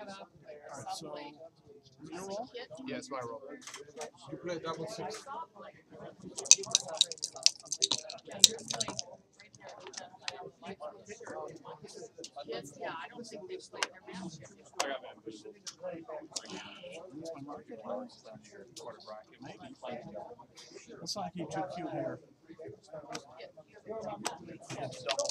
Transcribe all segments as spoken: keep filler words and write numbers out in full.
Alright, so your roll? Yeah, it's my roll. You play double six. Yes, yeah, I don't think they've played their match yet. I got members. What's my market here? Maybe. Let's not keep too cute here. It's double.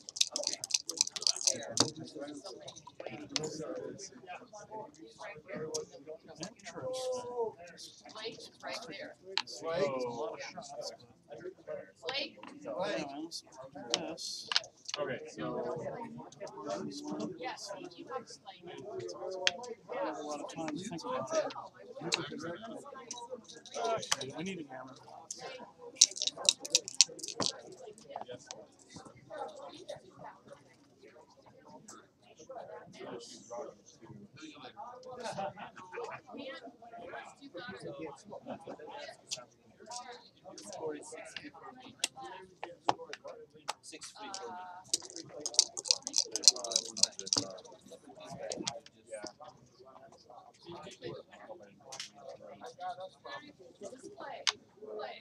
Blake is right there. Blake, a lot of shots. Blake? Yes. Yes. Okay, so. Yes, you have Blake. I have a lot of time to think about that. Okay, we need a hammer. Yes. Six feet for me. Just play. Play.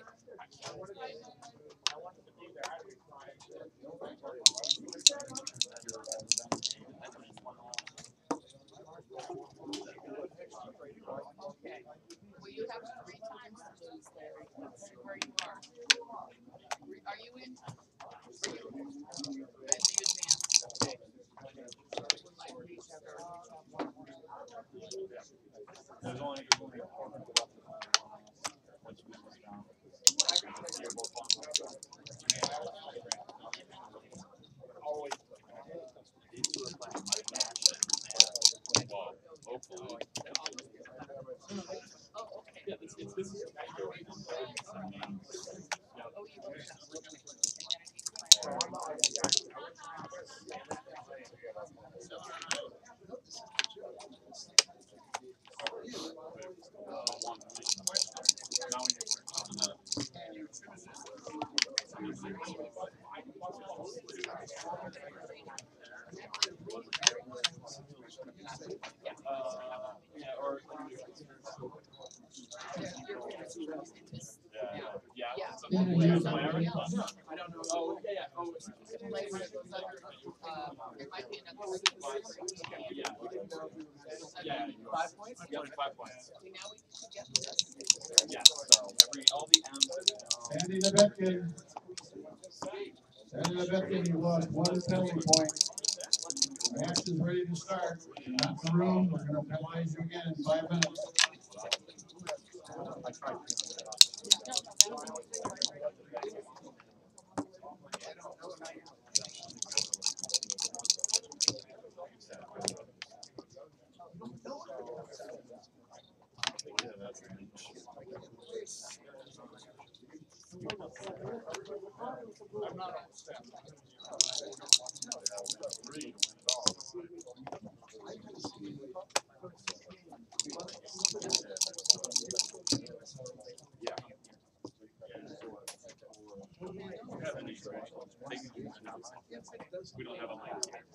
Okay. Well, you have three times to lose there. Let's see where you are. Are you in? Are you in the advance? Okay. There's only, there's only always. Well, hopefully. Oh, okay. Yeah, this is this is. Oh, you were. Uh, yeah, or yeah, yeah, Yeah. it's a little late. My average. I don't know. Oh, yeah, yeah. Oh, it's, Later, uh, there might be another. yeah. Yeah, five points. Yeah, like five points. See, now we can get this. Yeah. So every all the M's. Andy Lebetkin. Andy Lebetkin, you lost one penalty point. Match is ready to start. Not in the room. We're going to penalize you again in five minutes. I tried yeah, that's I'm not on step. Three. Yeah. We don't have a line here.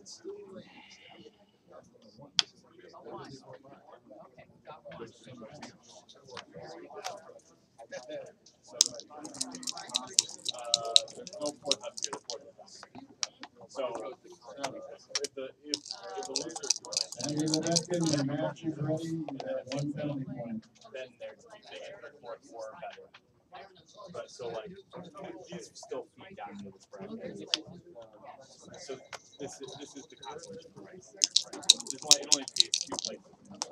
Uh, there's no point up here. So if the if, if the loser Andy Lebetkin, your match is ready. You have one penalty point. then they're they get their four four better. But so like these still feed down to this bracket. So this is this is the consolation prize. This only it only pays two places.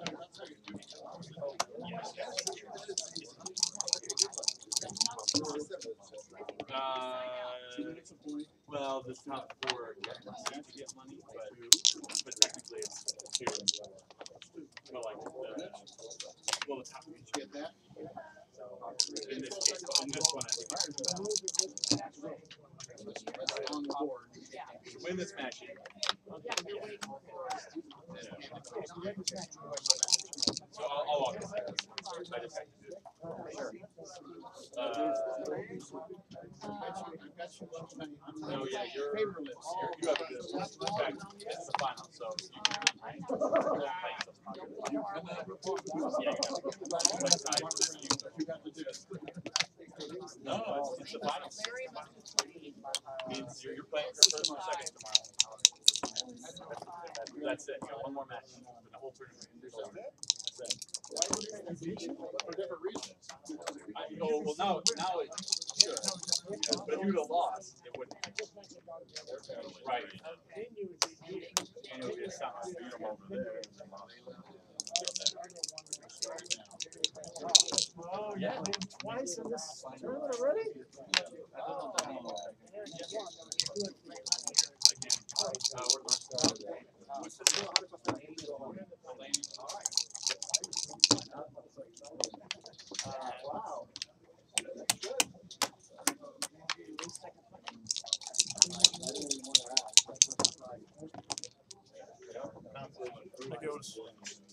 Uh, well, the top four get to get money, but but technically it's two. But like the well, the top. Did you get that? In this case, in this one, I think on the board. Win this match. So I'll, I'll walk this. I just have to do it. Sure. Uh, no, yeah, you're, you're you have to. In fact, this is the final, so you can play And then way. report. Yeah, you got what side was you? You got to do it. No, it's, it's the finals. Larry must have played. Means you're, you're playing for first or second tomorrow. That's it. You got one more match for the whole tournament. That's it. For different reasons. I, oh, well, now, now it's good. Yeah, but if you would have lost, it wouldn't. Right. And it would be a sound freedom over there. Oh, yeah, twice in this tournament already? Wow. It goes.